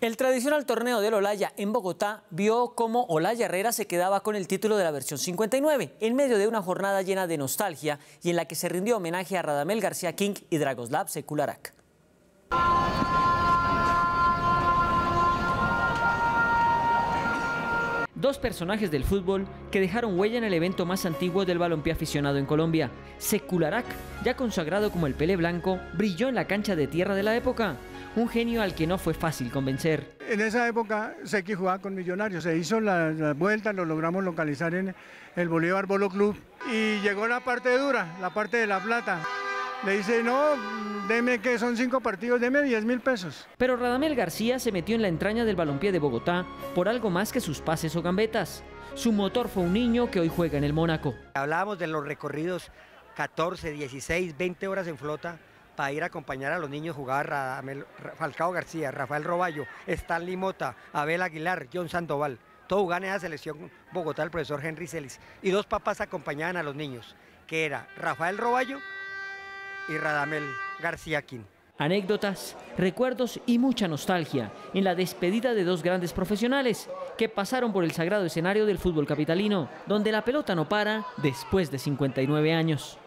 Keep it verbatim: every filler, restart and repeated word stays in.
El tradicional torneo del Olaya en Bogotá vio cómo Olaya Herrera se quedaba con el título de la versión cincuenta y nueve, en medio de una jornada llena de nostalgia y en la que se rindió homenaje a Radamel García King y Dragoslav Sekularak. Dos personajes del fútbol que dejaron huella en el evento más antiguo del balompié aficionado en Colombia. Sekularak, ya consagrado como el Pelé Blanco, brilló en la cancha de tierra de la época. Un genio al que no fue fácil convencer. En esa época Seki jugaba con Millonarios, se hizo la, la vuelta, lo logramos localizar en el Bolívar Bolo Club y llegó la parte dura, la parte de la plata. Le dice, no, deme que son cinco partidos, deme diez mil pesos. Pero Radamel García se metió en la entraña del balompié de Bogotá por algo más que sus pases o gambetas. Su motor fue un niño que hoy juega en el Mónaco. Hablábamos de los recorridos catorce, dieciséis, veinte horas en flota para ir a acompañar a los niños. Jugaba Radamel, Falcao García, Rafael Roballo, Stanley Mota, Abel Aguilar, John Sandoval. Todo jugaba en esa selección Bogotá, el profesor Henry Celis. Y dos papás acompañaban a los niños, que era Rafael Roballo y Radamel García King. Anécdotas, recuerdos y mucha nostalgia en la despedida de dos grandes profesionales que pasaron por el sagrado escenario del fútbol capitalino, donde la pelota no para después de cincuenta y nueve años.